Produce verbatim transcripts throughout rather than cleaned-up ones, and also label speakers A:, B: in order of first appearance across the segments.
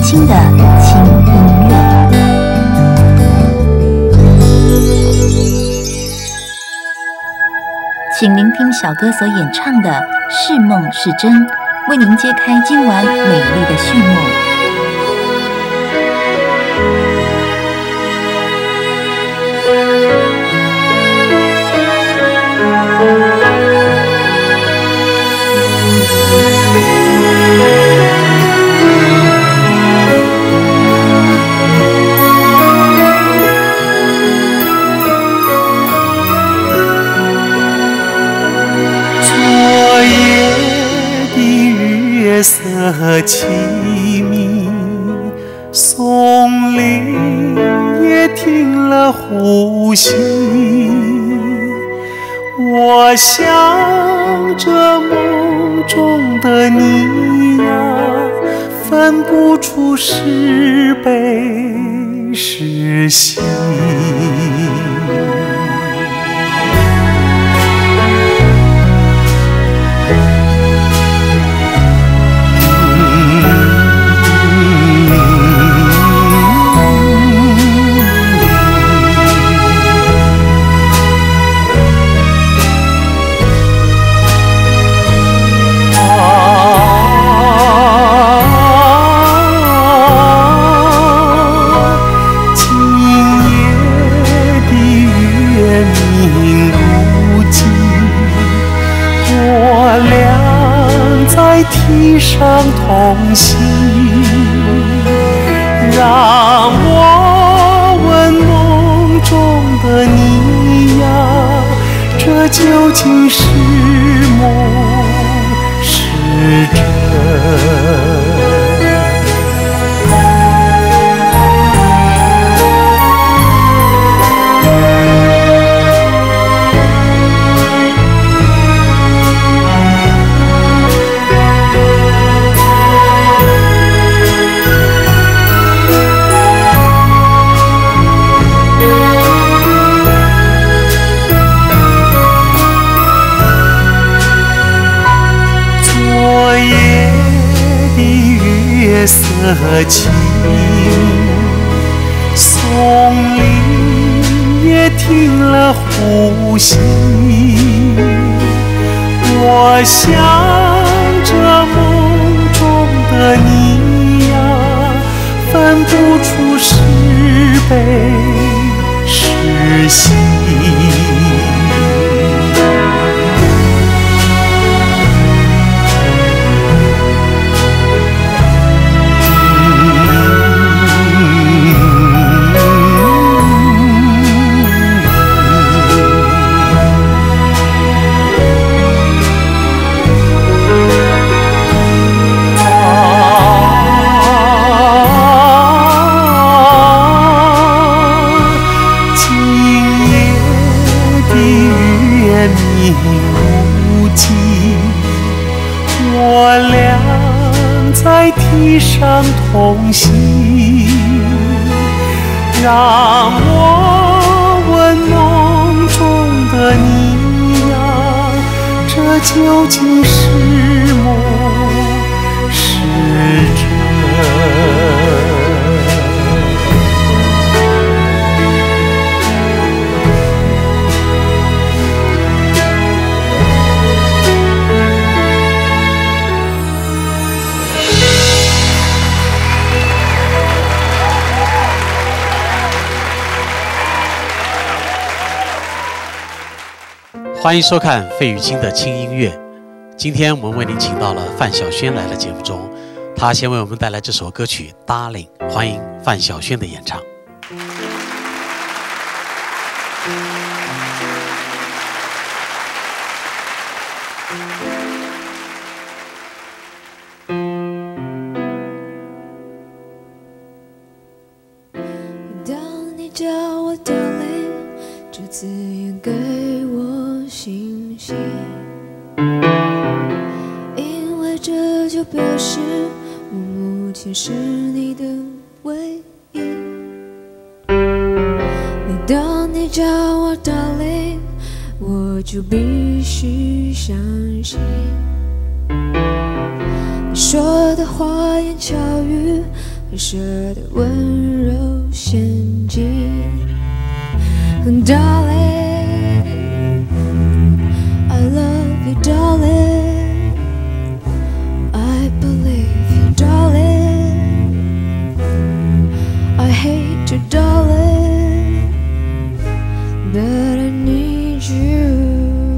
A: 清的轻音乐。请聆听小哥所演唱的《是梦是真》，为您揭开今晚美丽的序幕。
B: 月色凄迷，松林也停了呼吸。我想着梦中的你呀，分不出是悲是喜。提上同行，让我问梦中的你呀，这究竟是梦是真？月色凄迷，松林也停了呼吸。我想着梦中的你呀，分不出是悲是喜。无际，我俩在堤上同行，让我问梦中的你呀，这究竟是梦是真？
C: 欢迎收看费玉清的轻音乐。今天我们为您请到了范晓萱来了节目中，她先为我们带来这首歌曲《Darling》，欢迎范晓萱的演唱。
D: 当你叫我 Darling， 这字眼给我信心，因为这就表示我目前是你的唯一。每当你叫我 Darling， 我就必须相信你说的花言巧语黑色的温柔陷阱。Darling, I love you, darling. I believe you, darling. I hate you, darling, but I need you.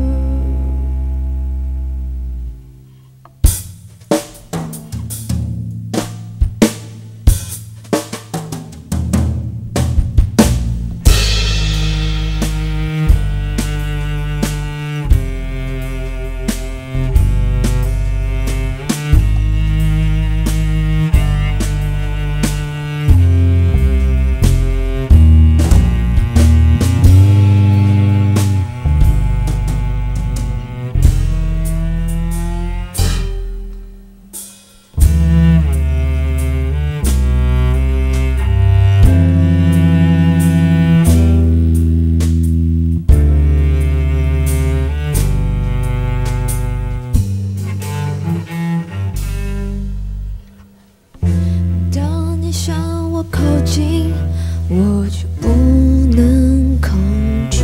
D: 我就不能抗拒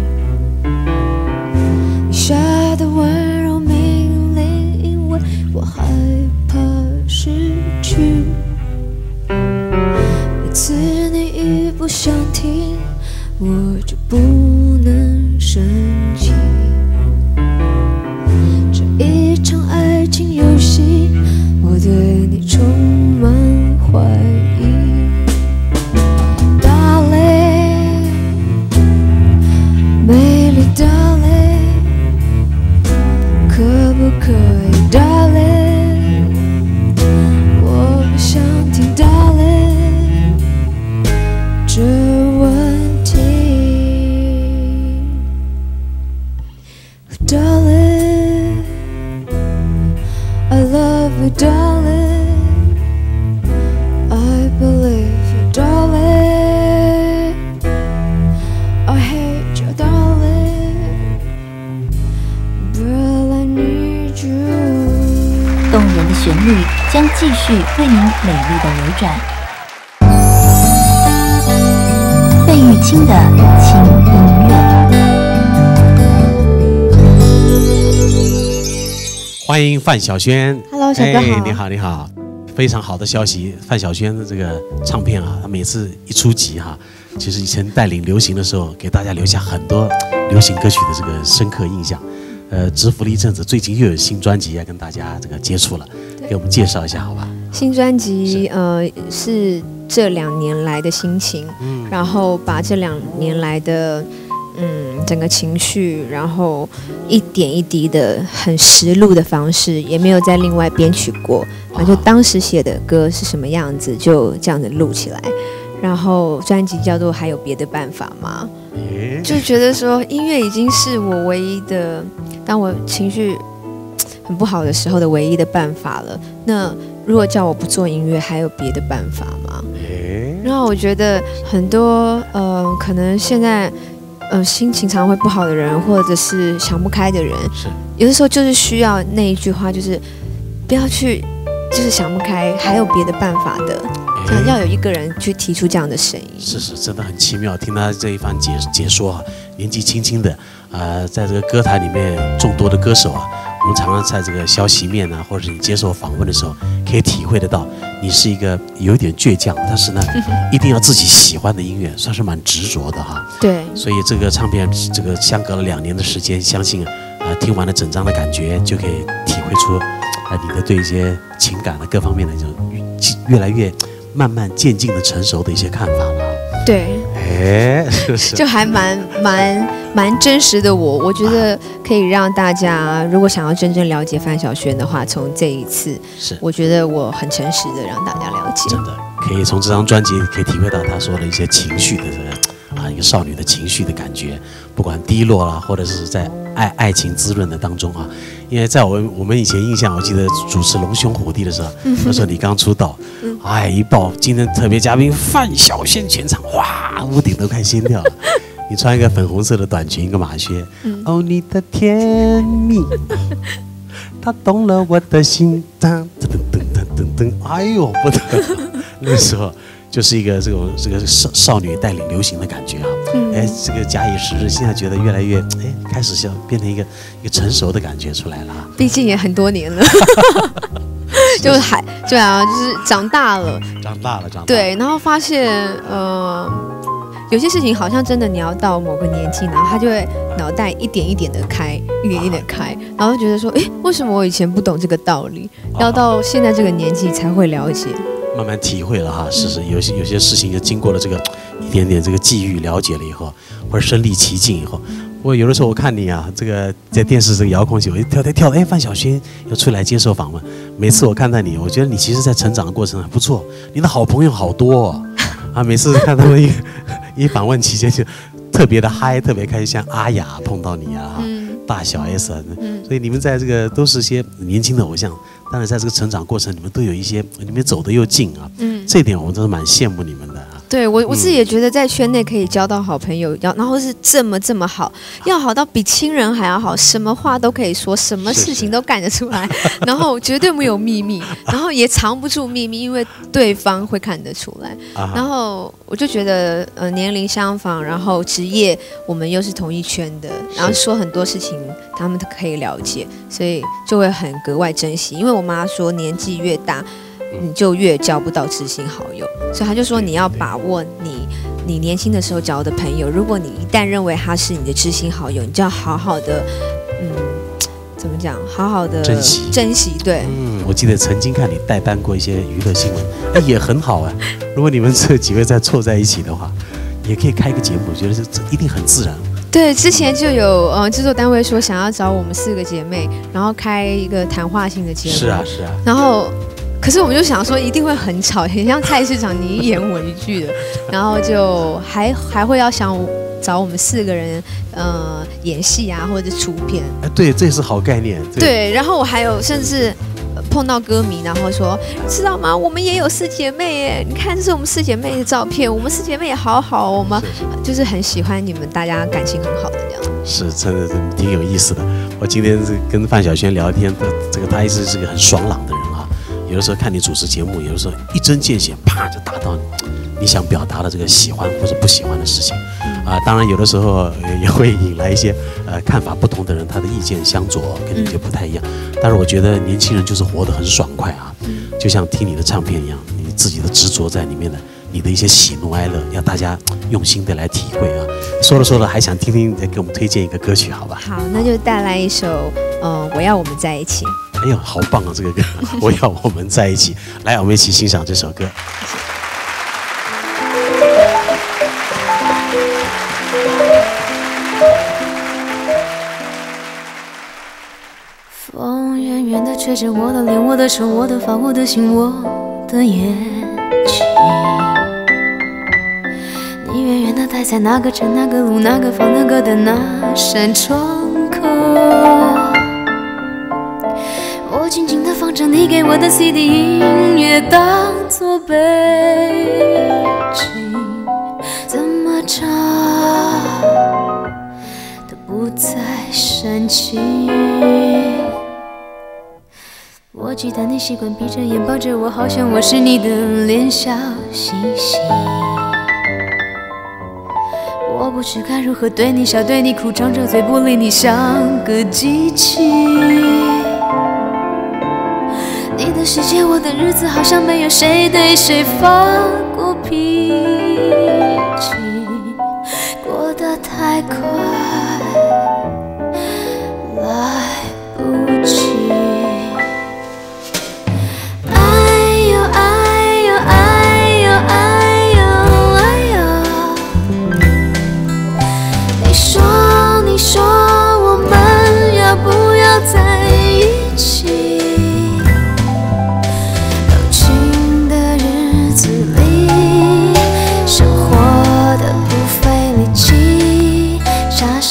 D: 你下的温柔命令，因为我害怕失去。每次你一不想听，我就不能生气。这一场爱情游戏，我对你充满怀疑。美丽 Darling， 可不可以 Darling？ 我不想听 Darling 这问题。Darling， I love you Darling， I believe you Darling， I hate you Darling。But I need you。
A: 动人的旋律将继续为您美丽的流转。费玉清的轻音乐，
C: 欢迎范晓萱。
D: Hello， 小哥好。
C: 哎，你好，你好。非常好的消息，范晓萱的这个唱片啊，她每次一出集哈、啊，其实以前带领流行的时候，给大家留下很多流行歌曲的这个深刻印象。呃，蛰伏了一阵子，最近又有新专辑要跟大家这个接触了，给我们介绍一下好吧？
D: 新专辑呃是这两年来的心情，嗯，然后把这两年来的嗯整个情绪，然后一点一滴的很实录的方式，也没有再另外编曲过，啊，就当时写的歌是什么样子，就这样子录起来。然后专辑叫做《还有别的办法吗》，就觉得说音乐已经是我唯一的，当我情绪很不好的时候的唯一的办法了。那如果叫我不做音乐，还有别的办法吗？然后我觉得很多呃，可能现在呃心情常会不好的人，或者是想不开的人，有的时候就是需要那一句话，就是不要去，就是想不开，还有别的办法的。要有一个人去提出这样的声音，
C: 是是，真的很奇妙。听他这一番解解说啊，年纪轻轻的，呃，在这个歌坛里面众多的歌手啊，我们常常在这个消息面啊，或者是你接受访问的时候，可以体会得到，你是一个有一点倔强，但是呢，一定要自己喜欢的音乐，算是蛮执着的哈。
D: 对，
C: 所以这个唱片，这个相隔了两年的时间，相信啊，呃，听完了整张的感觉，就可以体会出，呃，你的对一些情感的各方面的这种越来越。慢慢渐进的成熟的一些看法了，
D: 对，
C: 哎，是是，
D: 就还蛮蛮蛮真实的我。我觉得可以让大家，如果想要真正了解范晓萱的话，从这一次，
C: 是，我
D: 觉得我很诚实的让大家了解，
C: 真的可以从这张专辑可以体会到他说的一些情绪的这个啊，一个少女的情绪的感觉，不管低落啦，或者是在爱爱情滋润的当中啊。因为在我我们以前印象，我记得主持《龙兄虎弟》的时候，那时候你刚出道，哎，一报今天特别嘉宾范晓萱全场，哇，屋顶都快掀掉了。你穿一个粉红色的短裙，一个马靴，哦，你的甜蜜，他动了我的心脏，噔噔噔噔噔，哎呦不得了， 那时候就是一个这种这个少少女带领流行的感觉啊。嗯、哎，这个假以时日，现在觉得越来越哎，开始像变成一个一个成熟的感觉出来了。
D: 毕竟也很多年了。就还对啊，就是长大了，
C: 长大了，长大了。
D: 对，然后发现呃，有些事情好像真的你要到某个年纪，然后他就会脑袋一点一点的开，一点一点的开，然后觉得说，哎，为什么我以前不懂这个道理，要到现在这个年纪才会了解。
C: 慢慢体会了哈，是是，有些有些事情就经过了这个一点点这个际遇了解了以后，或者身临其境以后，我有的时候我看你啊，这个在电视这个遥控器，我一跳跳跳，哎，范晓萱又出来接受访问。每次我看到你，我觉得你其实在成长的过程很不错，你的好朋友好多哦，啊，每次看他们一一访问期间就特别的嗨，特别开心，像阿雅碰到你啊，嗯、大小 S 啊，嗯、所以你们在这个都是些年轻的偶像。当然，在这个成长过程，你们都有一些，你们走得又近啊，嗯，这一点我真的蛮羡慕你们的啊。
D: 对我，我自己也觉得在圈内可以交到好朋友，要然后是这么这么好，要好到比亲人还要好，什么话都可以说，什么事情都干得出来，然后绝对没有秘密，然后也藏不住秘密，因为对方会看得出来。然后我就觉得，呃，年龄相仿，然后职业我们又是同一圈的，然后说很多事情他们都可以了解，所以就会很格外珍惜。因为我妈说，年纪越大，你就越交不到知心好友，所以他就说你要把握你你年轻的时候交的朋友，如果你一旦认为他是你的知心好友，你就要好好的，嗯，怎么讲，好好的
C: 珍惜
D: 珍惜。对，
C: 嗯，我记得曾经看你代班过一些娱乐新闻，哎，也很好啊。如果你们这几位再凑在一起的话，也可以开个节目，我觉得这这一定很自然。
D: 对，之前就有呃制作单位说想要找我们四个姐妹，然后开一个谈话性的节目。
C: 是啊，是啊。
D: 然后。可是我们就想说一定会很吵，很像菜市场你一言我一句的，然后就还还会要想找我们四个人呃演戏啊，或者出片。
C: 哎，对，这也是好概念。
D: 对，然后我还有甚至碰到歌迷，然后说知道吗？我们也有四姐妹耶，你看这是我们四姐妹的照片，我们四姐妹也好好，我们就是很喜欢你们，大家感情很好的这样。
C: 是，真的挺有意思的。我今天是跟范晓萱聊天，这个她一直是个很爽朗的人啊。有的时候看你主持节目，有的时候一针见血，啪就打到你你想表达的这个喜欢或者不喜欢的事情，啊、呃，当然有的时候也会引来一些呃看法不同的人，他的意见相左，跟你就不太一样。但是我觉得年轻人就是活得很爽快啊，就像听你的唱片一样，你自己的执着在里面的，你的一些喜怒哀乐，要大家用心的来体会啊。说了说了，还想听听给我们推荐一个歌曲，好吧？
D: 好，那就带来一首，呃，我要我们在一起。
C: 哎呦，好棒啊！这个歌，我要我们在一起。来，我们一起欣赏这首歌。
E: 风远远地吹着我的脸，我的手，我的发，我的心，我的眼睛。你远远地待在那个城、那个路、那个房、那个的那扇窗口。我静静地放着你给我的 C D 音乐，当作背景，怎么唱都不再煽情。我记得你习惯闭着眼抱着我，好像我是你的脸小星星。我不知该如何对你笑，对你哭，张着嘴不理你，像个机器。你的世界，我的日子，好像没有谁对谁发过脾气，过得太快，来不及。哎呦哎呦哎呦哎呦哎呦，你说你说我们要不要在一起？傻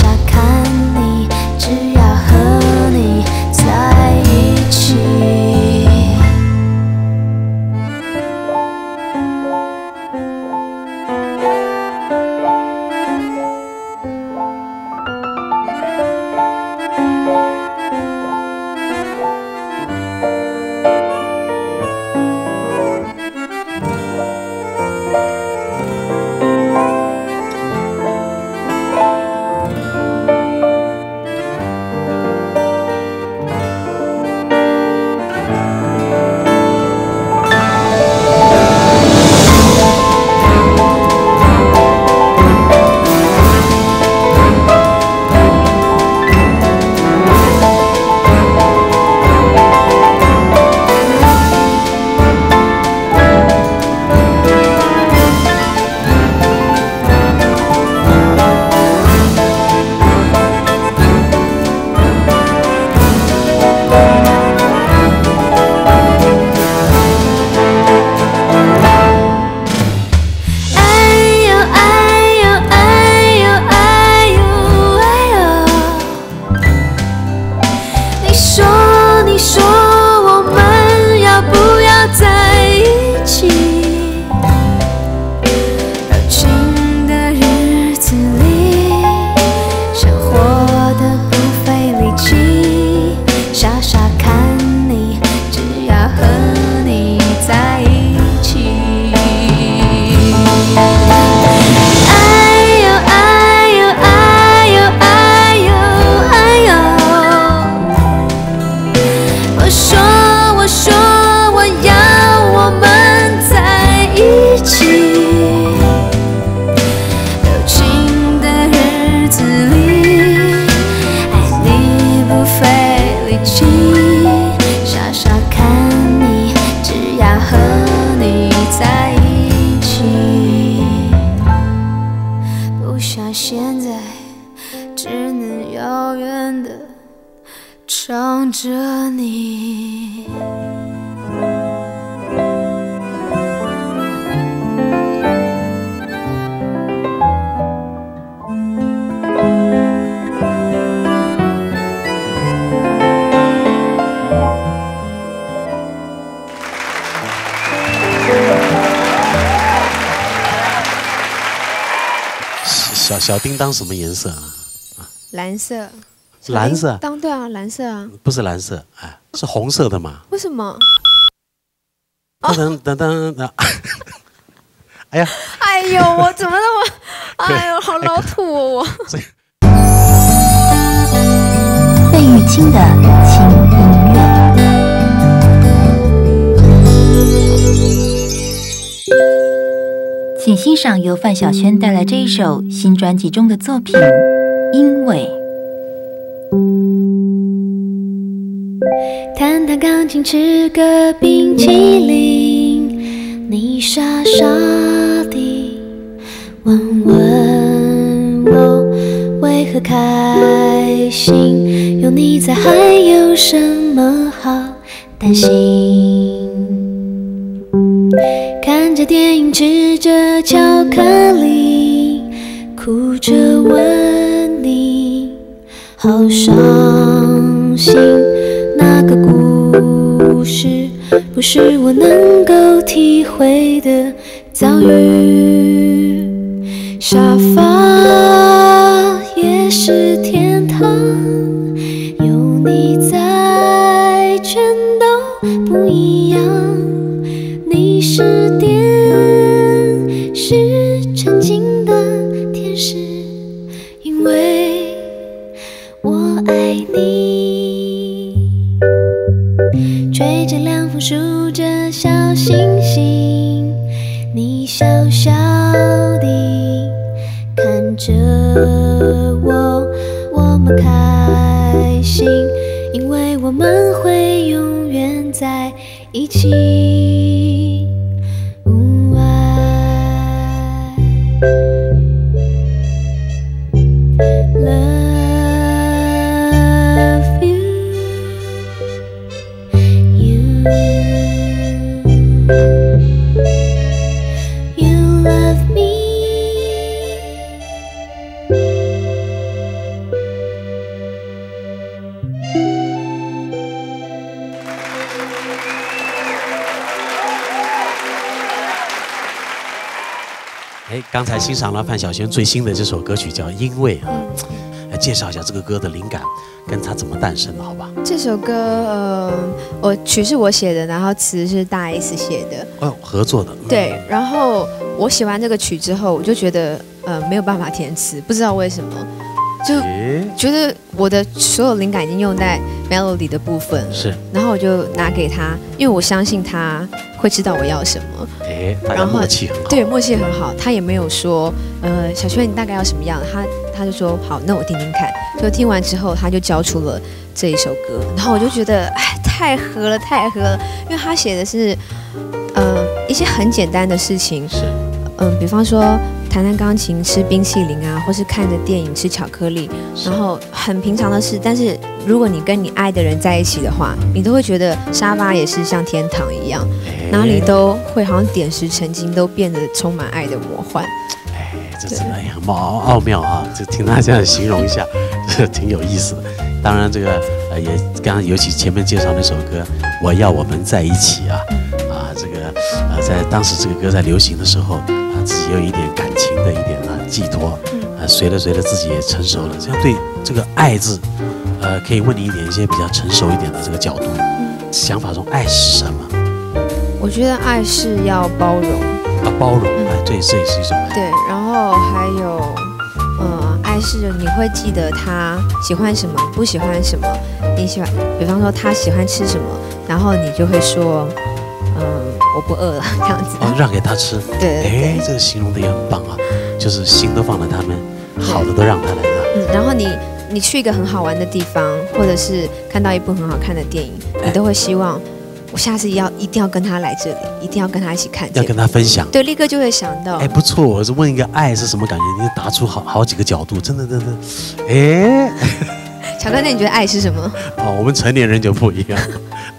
E: 和你在一起，不想现在只能遥远的唱着你。
C: 小小叮当什么颜色啊？
D: 蓝色。
C: 蓝色？
D: 当对啊，蓝色啊。
C: 不是蓝色，哎，是红色的嘛？
D: 为什么？
C: 噔噔噔噔噔！哎呀！
D: 哎呦，我怎么那么……哎呦，好老土哦我。
A: 费玉清的轻音乐。请欣赏由范晓萱带来这一首新专辑中的作品《因为》。
E: 弹弹钢琴，吃个冰淇淋，你傻傻地问问我为何开心，有你在还有什么好担心。看着电影，吃着巧克力，哭着问你好伤心，那个故事不是我能够体会的遭遇。沙发也是天堂，有你在全都不一样。你是电视曾经的天使，因为我爱你。吹着凉风，数着小星星，你笑笑地看着我，我们开心，因为我们会永远在一起。
C: 哎，刚才欣赏了范晓萱最新的这首歌曲，叫《因为》啊，来介绍一下这个歌的灵感跟它怎么诞生的，好吧？
D: 这首歌，呃，我曲是我写的，然后词是大 S 写的，
C: 哦，合作的。
D: 对，然后我写完这个曲之后，我就觉得，呃，没有办法填词，不知道为什么，就觉得我的所有灵感已经用在 melody 的部分了，
C: 是，
D: 然后我就拿给他，因为我相信他会知道我要什么。
C: 哎，大家默契很好。
D: 对，默契很好。他也没有说，呃，小萱你大概要什么样的，他他就说好，那我听听看。就听完之后，他就交出了这一首歌，然后我就觉得，哎，太合了，太合了，因为他写的是，呃，一些很简单的事情，
C: 是，
D: 嗯、呃，比方说弹弹钢琴、吃冰淇淋啊，或是看着电影、吃巧克力，然后很平常的事，但是如果你跟你爱的人在一起的话，你都会觉得沙发也是像天堂一样，哪里都会好像点石成金，都变得充满爱的魔幻。
C: 哎，这真的哎呀，奥奥妙啊！就听他这样形容一下，这挺有意思的。当然，这个呃也刚刚尤其前面介绍那首歌《我要我们在一起》啊啊，这个呃在当时这个歌在流行的时候啊，自己有一点感情的一点啊寄托，呃随着随着自己也成熟了，这样对这个爱字，呃可以问你一点一些比较成熟一点的这个角度，想法中爱是什么？
D: 我觉得爱是要包容
C: 啊，包容，哎，这这也是一种爱。
D: 对，然后还有，呃，爱是你会记得他喜欢什么，不喜欢什么。你喜欢，比方说他喜欢吃什么，然后你就会说，嗯、呃，我不饿了，这样子。
C: 哦，让给他吃。
D: 对对对
C: 哎，这个形容的也很棒啊，就是心都放在他们，好的都让他来了。
D: 嗯，然后你你去一个很好玩的地方，或者是看到一部很好看的电影，你都会希望我下次要一定要跟他来这里，一定要跟他一起看见，
C: 要跟他分享。
D: 对，立刻就会想到，
C: 哎，不错，我是问一个爱是什么感觉，你答出好好几个角度，真的真的，哎，
D: 巧哥，那你觉得爱是什么？
C: 哦，我们成年人就不一样，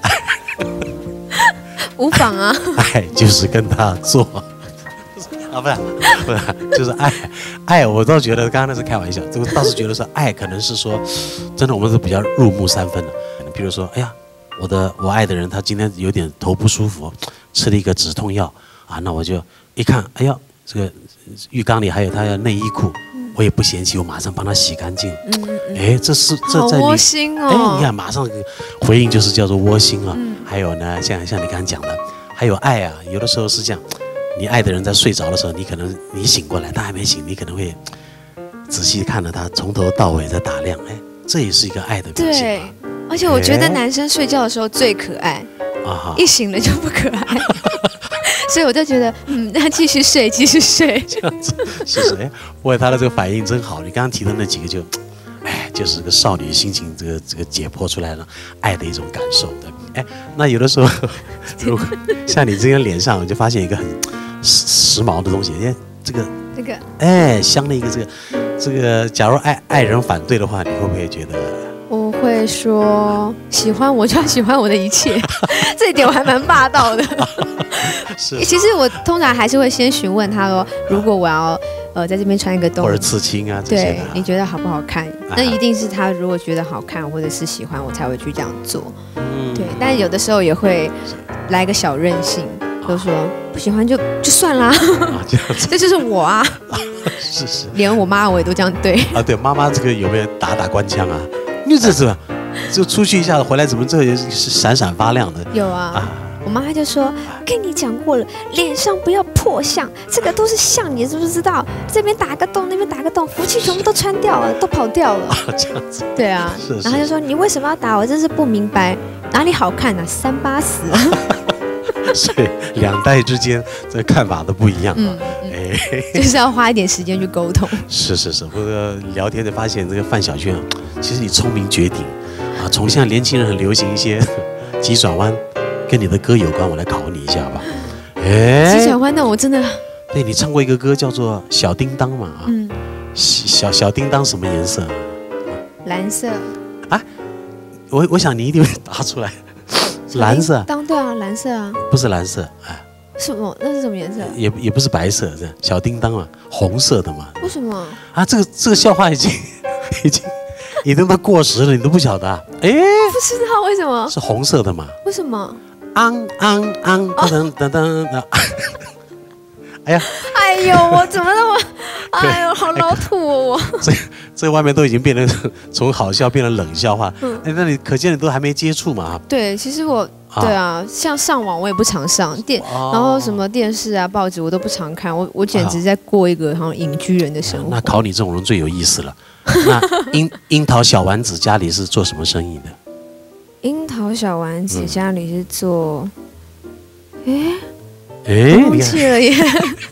D: 无妨啊，
C: 爱就是跟他做。啊，不是，不是，就是爱，爱，我倒觉得刚刚那是开玩笑，这个倒是觉得说爱可能是说，真的我们是比较入木三分的。比如说，哎呀，我的我爱的人他今天有点头不舒服，吃了一个止痛药啊，那我就一看，哎呀，这个浴缸里还有他的内衣裤，我也不嫌弃，我马上帮他洗干净。嗯嗯。哎，这是这在
D: 好窝心哦。
C: 哎，你看，马上回应就是叫做窝心啊。嗯、还有呢，像像你刚刚讲的，还有爱啊，有的时候是这样。你爱的人在睡着的时候，你可能你醒过来，他还没醒，你可能会仔细看着他从头到尾在打量，哎，这也是一个爱的表现。
D: 对，而且我觉得男生睡觉的时候最可爱，啊、一醒了就不可爱，所以我就觉得，嗯，那继续睡，继续睡。
C: 这样子，是是，哎，不过他的这个反应真好，你刚刚提的那几个就，哎，就是个少女的心情，这个这个解剖出来了爱的一种感受的。哎，那有的时候，如果像你这个脸上，我就发现一个很。时时髦的东西，哎，这个
D: 这个，
C: 哎，镶了一个这个，这个，假如爱爱人反对的话，你会不会觉得？
D: 我会说，喜欢我就要喜欢我的一切，这一点我还蛮霸道的。
C: 是，
D: 其实我通常还是会先询问他说，如果我要呃在这边穿一个洞，
C: 或者刺青啊这些的，
D: 对，你觉得好不好看？啊、那一定是他如果觉得好看或者是喜欢，我才会去这样做。嗯，对，但有的时候也会来个小任性。就说不喜欢就就算啦，啊、这, 这就是我啊，啊
C: 是是，
D: 连我妈我也都这样对
C: 啊。对，妈妈这个有没有打打官腔啊？你这是吧？就出去一下子回来，怎么这个也是闪闪发亮的？
D: 有啊，啊我妈就说跟你讲过了，脸上不要破相，这个都是相，你知不知道？这边打个洞，那边打个洞，福气全部都穿掉了，都跑掉了。
C: 啊，这样子。
D: 对啊，
C: 是是
D: 然后就说你为什么要打我？真是不明白，哪里好看啊？三八死。
C: 所以两代之间这看法都不一样啊，嗯嗯、
D: 哎，就是要花一点时间去沟通。
C: 是是是，不过聊天就发现这个范晓萱，其实你聪明绝顶啊！从现在年轻人很流行一些急转弯，跟你的歌有关，我来考你一下吧。
D: 哎，急转弯那我真的，
C: 对你唱过一个歌叫做《小叮当》嘛啊，
D: 嗯，
C: 小小叮当什么颜色？
D: 蓝色。
C: 啊，我我想你一定会答出来。蓝色，
D: 当对啊，蓝色啊，
C: 不是蓝色，哎，
D: 什么？那是什么颜色？
C: 也也不是白色，这小叮当嘛，红色的嘛。
D: 为什么？
C: 啊，这个这个笑话已经已经已经都过时了，你都不晓得啊？哎，
D: 不知道为什么？
C: 是红色的嘛？
D: 为什么？
C: 昂昂昂，噔噔噔噔。哎呀，
D: 哎呦，我怎么那么，哎呦，好老土哦！我
C: 这这外面都已经变成从好笑变成冷笑话，嗯，哎，那你可见你都还没接触嘛？
D: 对，其实我对啊，像上网我也不常上电，然后什么电视啊、报纸我都不常看，我我简直在过一个好像隐居人的生活。
C: 那考你这种人最有意思了。那樱樱桃小丸子家里是做什么生意的？
D: 樱桃小丸子家里是做，哎。
C: 哎，
D: 忘记了耶！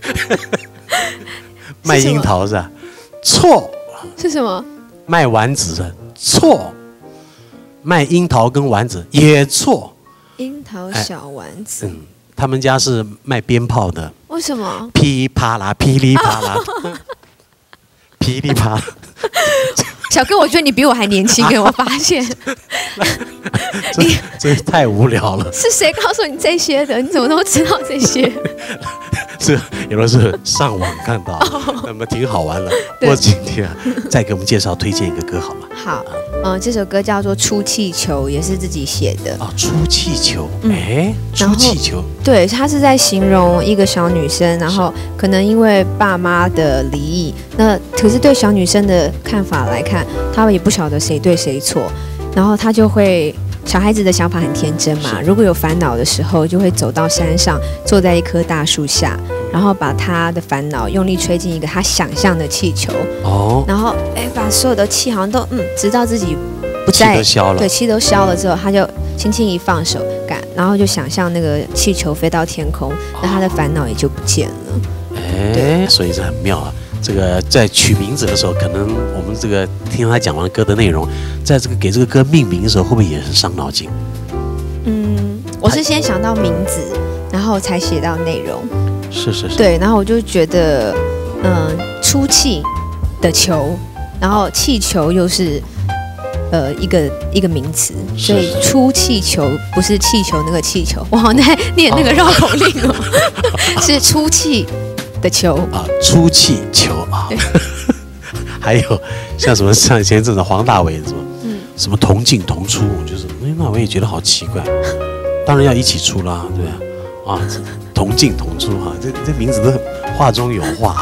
C: 卖樱桃是吧？错。
D: 是什么？
C: 卖丸子的错。卖樱桃跟丸子也错。
D: 樱桃小丸子。
C: 嗯，他们家是卖鞭炮的。
D: 为什么？
C: 噼啪啦，噼里啪啦，噼里啪啦。
D: 小哥，我觉得你比我还年轻哎，我发现。
C: 你这太无聊了。
D: 是谁告诉你这些的？你怎么都知道这些？
C: 这有的是上网看到，那么挺好玩的。不过今天啊，再给我们介绍推荐一个歌好吗？
D: 好，嗯，这首歌叫做《出气球》，也是自己写的。
C: 哦，出气球，哎，出气球。
D: 对，他是在形容一个小女生，然后可能因为爸妈的离异，那可是对小女生的看法来看，她也不晓得谁对谁错，然后她就会。小孩子的想法很天真嘛，如果有烦恼的时候，就会走到山上，坐在一棵大树下，然后把他的烦恼用力吹进一个他想象的气球，哦，然后哎，把所有的气好像都嗯，直到自己不在，
C: 气都消了，
D: 对，气都消了之后，他就轻轻一放手，感，然后就想象那个气球飞到天空，那他的烦恼也就不见了。
C: 哎，所以这很妙啊。这个在取名字的时候，可能我们这个听他讲完歌的内容，在这个给这个歌命名的时候，会不会也很伤脑筋？
D: 嗯， 我是先想到名字，然后才写到内容。
C: 是是是。
D: 对，然后我就觉得，嗯、呃，出气的球，然后气球又是。呃，一个一个名词，所以出气球不是气球那个气球，我好像在念那个绕口令哦，是出气的球
C: 啊，出气球啊，还有像什么像以前这种黄大炜什么，嗯，什么同进同出，就是那我也觉得好奇怪，当然要一起出啦，对啊，啊，同进同出哈、啊，这这名字都话中有话，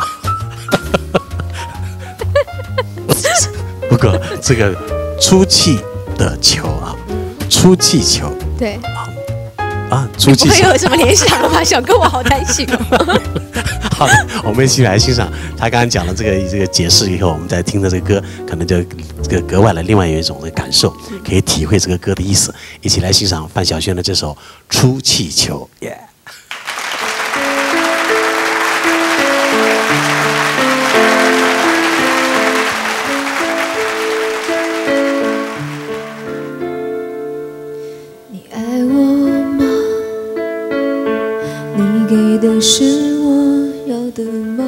C: 不过这个。出气的球啊，出气球，
D: 对
C: 啊啊，出气球，
D: 你不会有什么联想了吧？小哥，我好担心哦。
C: 好的，我们一起来欣赏他刚刚讲了这个这个解释以后，我们再听着这个歌，可能就这个格外的另外有一种的感受，可以体会这个歌的意思。一起来欣赏范晓萱的这首《出气球》，耶、yeah。
E: 给的是我要的吗？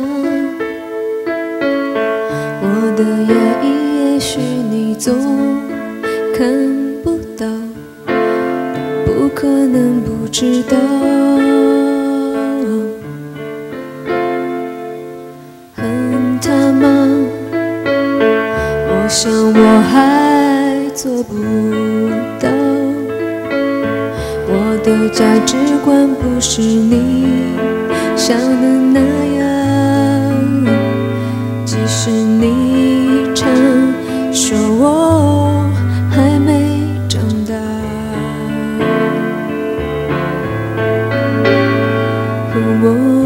E: 我的压抑也许你总看不到，不可能不知道。恨他吗？我想我还做不到。我的价值观不是你想的那样，即使你常说我还没长大。我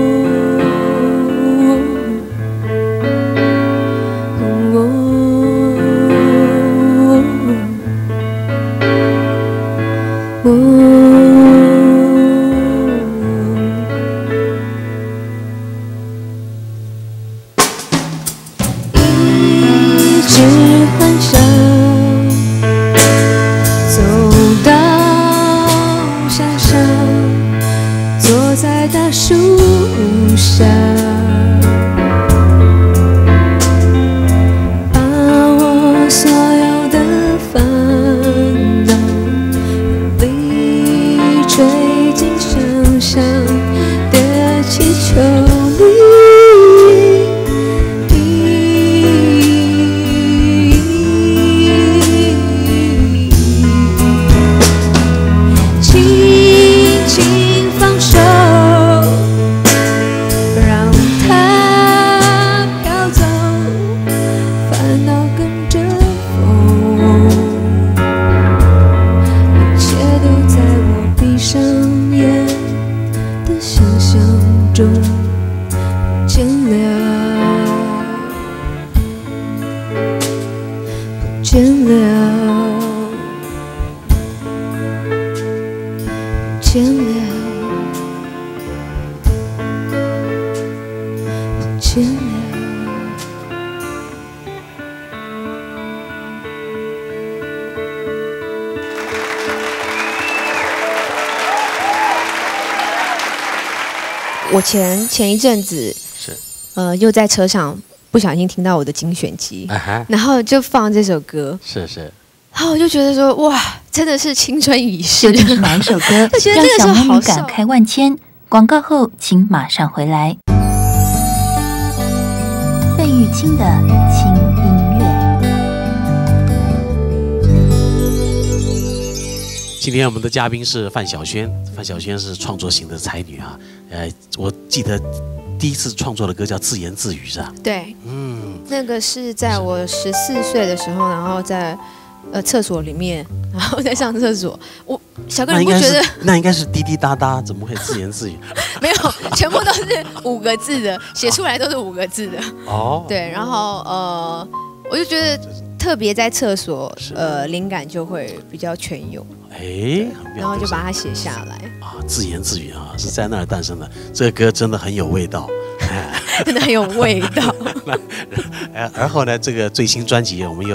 D: 我前前一阵子
C: 是，
D: 呃，又在车上不小心听到我的精选集，
C: 啊、
D: 然后就放这首歌，
C: 是是，
D: 然后我就觉得说，哇，真的是青春已逝。
A: 究竟是哪一首歌让小美女感慨万千？广告后请马上回来。费玉清的轻音乐。
C: 今天我们的嘉宾是范晓萱，范晓萱是创作型的才女啊。呃，我记得第一次创作的歌叫《自言自语》，是吧？
D: 对，
C: 嗯，
D: 那个是在我十四岁的时候，然后在呃厕所里面，然后在上厕所。我小哥，你不觉得
C: 那应该是滴滴答答，怎么会自言自语？
D: 没有，全部都是五个字的，写出来都是五个字的。
C: 哦，
D: 对，然后呃，我就觉得特别在厕所，呃，灵感就会比较泉涌。
C: 哎，
D: 然后就把它写下来
C: 啊，自言自语啊，是在那儿诞生的。这个歌真的很有味道，
D: 真的很有味道。
C: 而而后呢，这个最新专辑我们又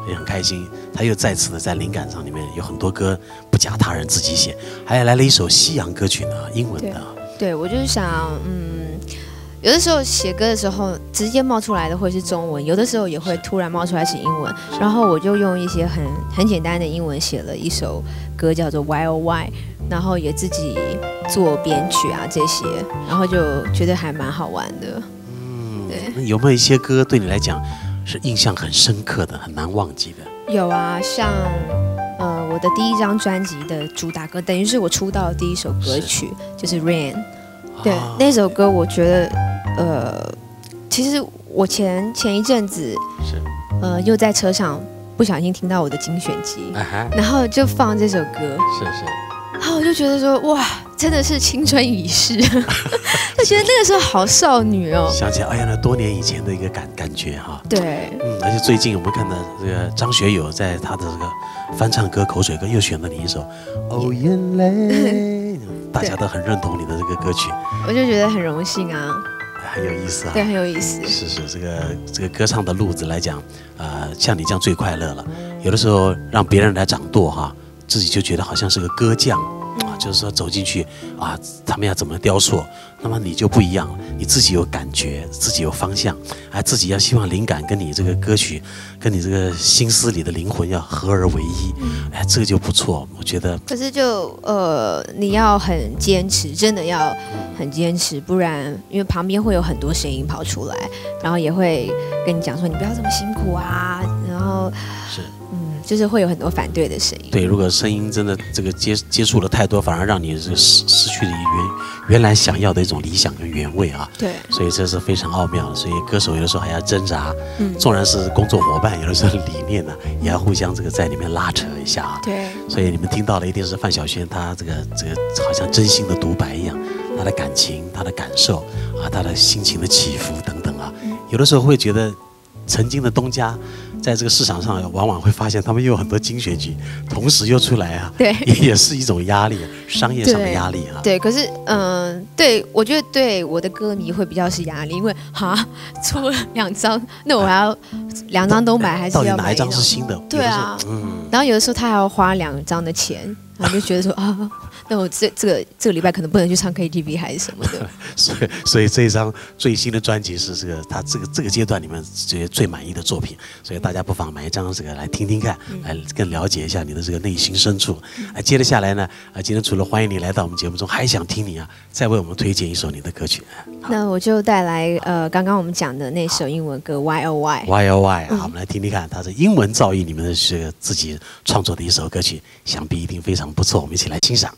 C: 也很开心。他又再次的在灵感上里面有很多歌不假他人自己写，还来了一首西洋歌曲呢，英文的。
D: 对，对我就是想，嗯，有的时候写歌的时候直接冒出来的会是中文，有的时候也会突然冒出来是英文，然后我就用一些很很简单的英文写了一首歌叫做 Why Oh Why， 然后也自己做编曲啊这些，然后就觉得还蛮好玩的。
C: 嗯，对。有没有一些歌对你来讲是印象很深刻的、很难忘记的？
D: 有啊，像呃我的第一张专辑的主打歌，等于是我出道的第一首歌曲，就是 Rain。对，啊、那首歌我觉得，呃，其实我前前一阵子，是呃又在车上不小心听到我的精选集，啊、然后就放这首歌，
C: 是是，
D: 然后我就觉得说，哇，真的是青春已逝，就觉得那个时候好少女哦。
C: 想起来，哎呀，那多年以前的一个感感觉哈。
D: 对，
C: 嗯，而且最近我们看到这个张学友在他的这个翻唱歌、口水歌又选了你一首《哦眼泪》，大家都很认同你的这个歌曲，
D: 我就觉得很荣幸啊。
C: 很有意思啊，
D: 对，很有意思。
C: 是是，这个这个歌唱的路子来讲，呃，像你这样最快乐了。有的时候让别人来掌舵哈，自己就觉得好像是个歌匠。啊，就是说走进去啊，他们要怎么雕塑，那么你就不一样了，你自己有感觉，自己有方向，啊，自己要希望灵感跟你这个歌曲，跟你这个心思里的灵魂要合而为一，哎，这个就不错，我觉得。
D: 可是就呃，你要很坚持，真的要很坚持，不然因为旁边会有很多声音跑出来，然后也会跟你讲说你不要这么辛苦啊，然后
C: 是。
D: 嗯，就是会有很多反对的声音。
C: 对，如果声音真的这个接接触了太多，反而让你这个失失去了原原来想要的一种理想跟原味啊。
D: 对，
C: 所以这是非常奥妙的。所以歌手有的时候还要挣扎，嗯，纵然是工作伙伴，有的时候理念呢、啊、也要互相这个在里面拉扯一下啊。
D: 对，
C: 所以你们听到的一定是范晓萱她这个这个好像真心的独白一样，她的感情、她的感受啊、她的心情的起伏等等啊，有的时候会觉得。曾经的东家，在这个市场上，往往会发现他们又有很多精选曲，同时又出来啊，
D: 对，
C: 也是一种压力，商业上的压力啊。
D: 对，可是嗯、呃，对我觉得对我的歌迷会比较是压力，因为哈出了两张，那我还要两张都买，还是要买
C: 到底哪一张是新的？
D: 对啊，嗯，然后有的时候他还要花两张的钱。然后就觉得说啊，那我这这个这个礼拜可能不能去唱 K T V 还是什么的。
C: 所以所以这一张最新的专辑是这个他这个这个阶段里面最最满意的作品，所以大家不妨买一张这个来听听看，嗯、来更了解一下你的这个内心深处。啊，接着下来呢，啊，今天除了欢迎你来到我们节目中，还想听你啊，再为我们推荐一首你的歌曲。
D: 那我就带来呃刚刚我们讲的那首英文歌 Why Oh Why。
C: Why Oh Why，好，我们来听听看，它是英文造诣里面的是自己创作的一首歌曲，想必一定非常不错，我们一起来欣赏。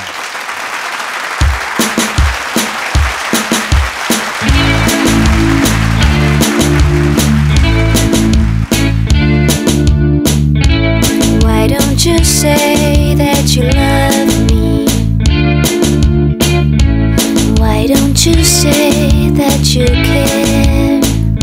E: Why don't you say that you love me? Why don't you say that you care?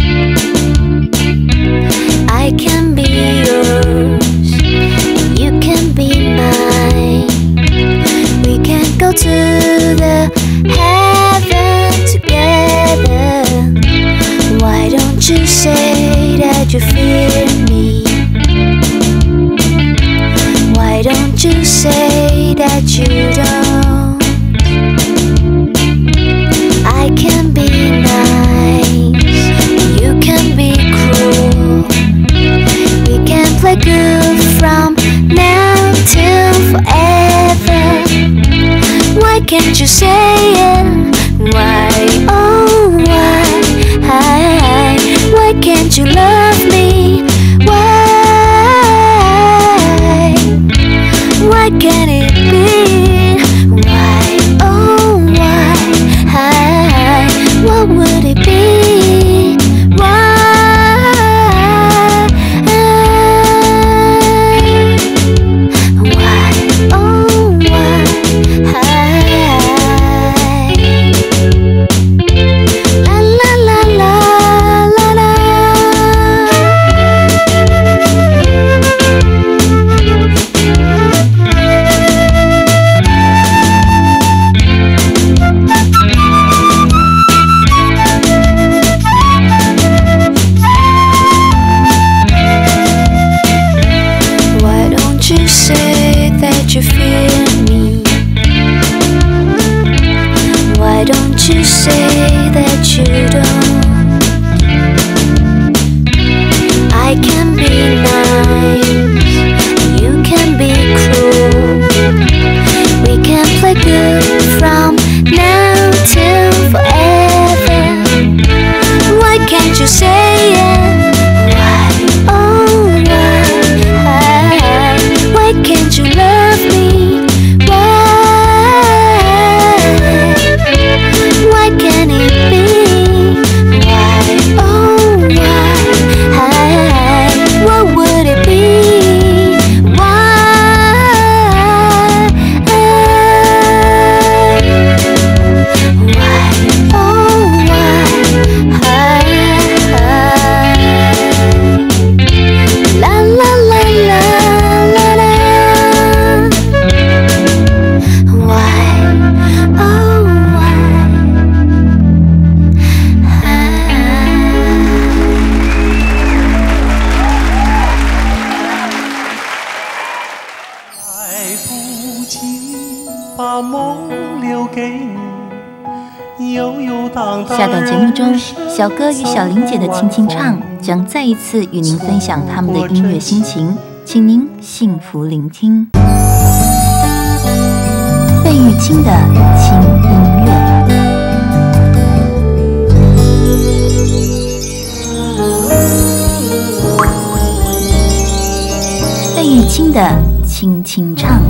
E: I can be yours, you can be mine. We can go to the heaven together. Why don't you say that you fear me? Why don't you say that you don't? I can be nice, you can be cruel. We can play good from now till forever. Why can't you say it? Why, oh why, why can't you love me? Why? Why can't it be? Why, oh why, what would it be? Why? Why, oh why? La la la la la la. Why don't you say that you don't? I can be nice, you can be cruel. We can play good from now till forever. Why can't you say it? Why, oh why? Why can't you love me? Why? Why can't it be? Why, oh why? What would it be? Why? Why, oh why? La la la la la la. Why, oh why?
B: 来不及把梦留给你，悠悠荡荡。
A: 下段节目中，小哥与小玲姐的轻轻唱将再一次与您分享他们的音乐心情，请您幸福聆听。费玉清的轻音乐。费玉清的轻轻唱。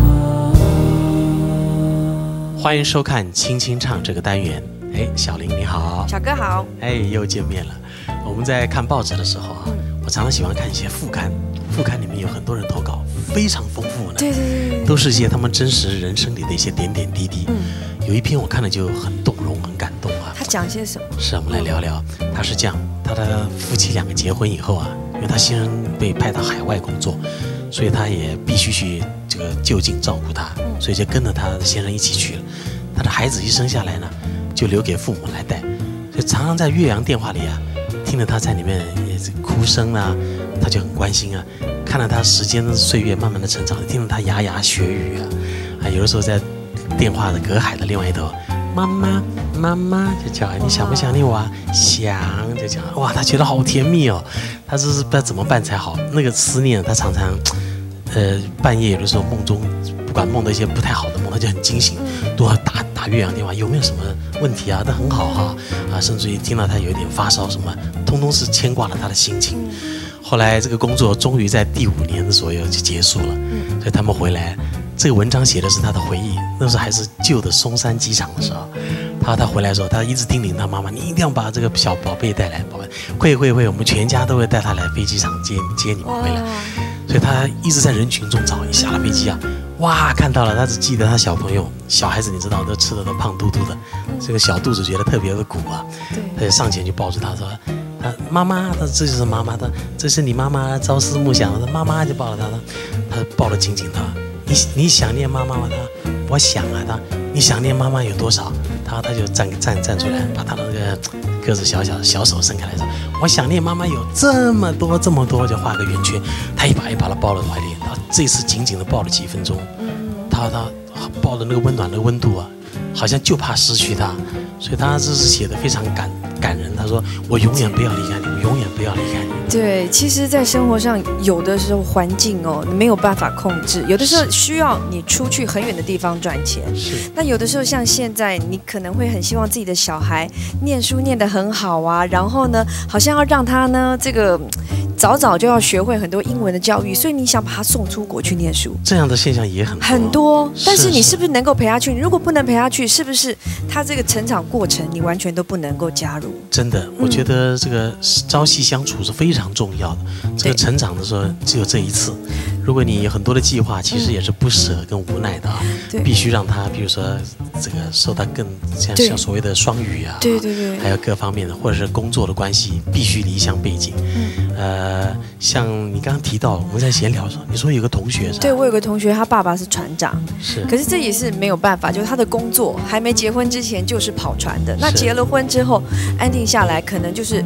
C: 欢迎收看《轻轻唱》这个单元。哎，小玲你好，
D: 小哥好。
C: 哎，又见面了。我们在看报纸的时候啊，我常常喜欢看一些副刊，副刊里面有很多人投稿，非常丰富呢。
D: 对对对，
C: 都是一些他们真实人生里的一些点点滴滴。
D: 嗯，
C: 有一篇我看了就很动容，很感动啊。
D: 他讲些什么？
C: 是，我们来聊聊。他是这样，他的夫妻两个结婚以后啊，因为他先生被派到海外工作，所以他也必须去这个就近照顾他，所以就跟着他的先生一起去了。他的孩子一生下来呢，就留给父母来带，所以常常在岳阳电话里啊，听着他在里面哭声啊，他就很关心啊，看着他时间岁月慢慢的成长，听着他牙牙学语啊，啊，有的时候在电话的隔海的另外一头，妈妈妈妈就叫，你想不想念我啊？想，就讲，哇，他觉得好甜蜜哦，他这是不知道怎么办才好，那个思念他常常，呃，半夜有的时候梦中。不管梦到一些不太好的梦，他就很惊醒，都要打打岳阳电话，有没有什么问题啊？他很好哈，啊，甚至于听到他有一点发烧什么，通通是牵挂了他的心情。后来这个工作终于在第五年的左右就结束了，所以他们回来，这个文章写的是他的回忆，那时候还是旧的松山机场的时候，他他回来的时候，他一直叮咛他妈妈，你一定要把这个小宝贝带来，宝贝，会会会，我们全家都会带他来飞机场接接你们回来。所以他一直在人群中找，一下了飞机啊。哇，看到了，他只记得他小朋友，小孩子你知道都吃的都胖嘟嘟的，这个小肚子觉得特别的鼓啊，他就上前就抱住他说，他妈妈，他这就是妈妈的，这是你妈妈朝思暮想的，妈妈就抱了他，他抱得紧紧的，你你想念妈妈吗？他我想啊，他你想念妈妈有多少？他他就站站站出来，把他的那个个子小小的小手伸开来说，我想念妈妈有这么多这么多，就画个圆圈，他一把一把的抱了怀里，他这次紧紧的抱了几分钟，他他抱的那个温暖的温度啊，好像就怕失去他，所以他这是写的非常感感人。他说我永远不要离开你，我永远不要离开你。
D: 对，其实，在生活上，有的时候环境哦，你没有办法控制，有的时候需要你出去很远的地方赚钱。
C: 是。
D: 那有的时候，像现在，你可能会很希望自己的小孩念书念得很好啊，然后呢，好像要让他呢，这个早早就要学会很多英文的教育，所以你想把他送出国去念书。
C: 这样的现象也很多
D: 很多，但是你
C: 是
D: 是不是能够陪他去？如果不能陪他去，是不是他这个成长过程你完全都不能够加入？
C: 真的，我觉得这个朝夕相处是非常重要的。这个成长的时候只有这一次，如果你有很多的计划，其实也是不舍跟无奈的啊。必须让他，比如说这个受到更像像所谓的双语啊，
D: 对对对，
C: 还有各方面的，或者是工作的关系，必须离乡背井。嗯，呃，像你刚刚提到，我们在闲聊的时候，你说有个同学是吧？
D: 对，我有个同学，他爸爸是船长，
C: 是，
D: 可是这也是没有办法，就是他的工作还没结婚之前就是跑船的，那结了婚之后安定下来，可能就是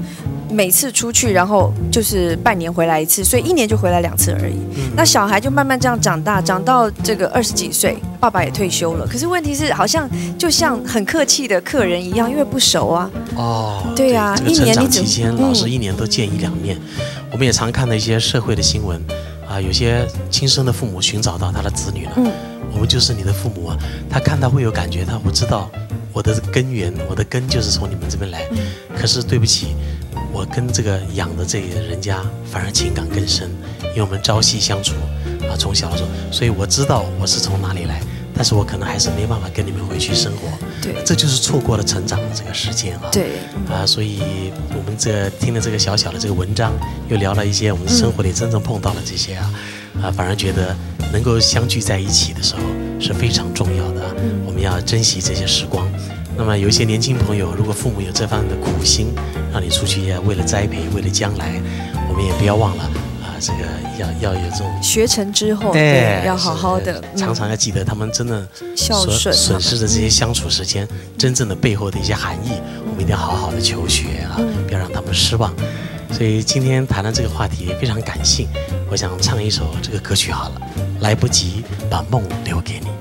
F: 每次出去，然后就是半年回来一次，所以一年就回来两次而已。嗯、那小孩就慢慢这样长大，长到这个二十几岁，爸爸也退休了。可是问题是，好像就像很客气的客人一样，因为不熟啊。
C: 哦，
F: 对啊，
C: 这个成长
F: 一年你只
C: 期间，老师一年都见一两面。嗯、我们也常看到一些社会的新闻啊，有些亲生的父母寻找到他的子女了。嗯，我们就是你的父母啊，他看到会有感觉，他我知道我的根源，我的根就是从你们这边来。嗯、可是对不起。我跟这个养的这个人家反而情感更深，因为我们朝夕相处啊，从小的时候，所以我知道我是从哪里来，但是我可能还是没办法跟你们回去生活。
F: 对，这
C: 就是错过了成长的这个时间啊。
F: 对
C: 啊，所以我们这听了这个小小的这个文章，又聊了一些我们生活里真正碰到的这些啊，嗯、啊，反而觉得能够相聚在一起的时候是非常重要的。嗯、我们要珍惜这些时光。那么有一些年轻朋友，如果父母有这方面的苦心，让你出去为了栽培，为了将来，我们也不要忘了啊，这个要要有这种
F: 学成之后，对，要好好的，
C: 常常要记得他们真的
F: 孝顺
C: 损失的这些相处时间，真正的背后的一些含义，我们一定要好好的求学啊，不要让他们失望。所以今天谈的这个话题非常感性，我想唱一首这个歌曲好了，来不及把梦留给你。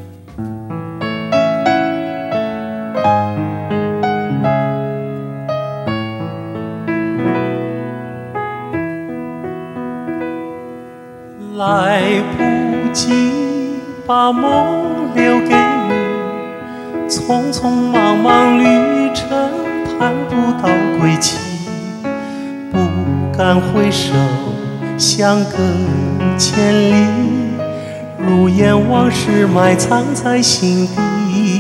B: 来不及把梦留给你，匆匆忙忙旅程盼不到归期，不敢回首相隔千里，如烟往事埋藏在心底。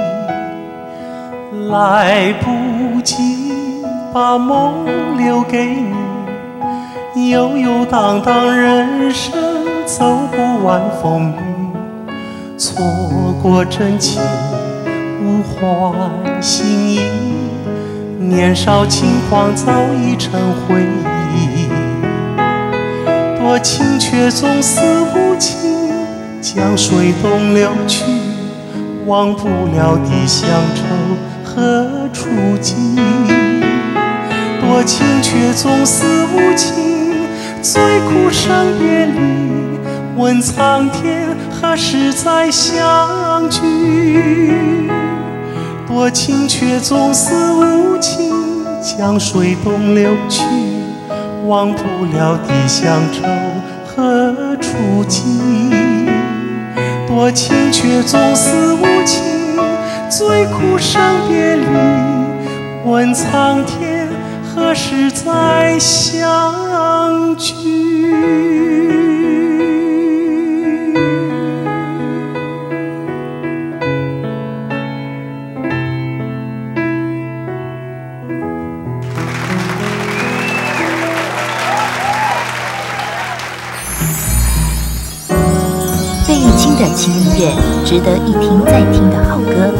B: 来不及把梦留给你，悠悠荡荡人生走不完风雨，错过真情无换心意，年少轻狂早已成回忆。多情却总思无情，江水东流去，忘不了的乡愁何处寄？多情却总思无情，最苦伤别离，问苍天何时再相聚？多情却总思无情，江水东流去，忘不了的乡愁何处寄？多情却总思无情，最苦伤别离，问苍天何时再相聚？
A: 费玉清的轻音乐，值得一听再听的好歌。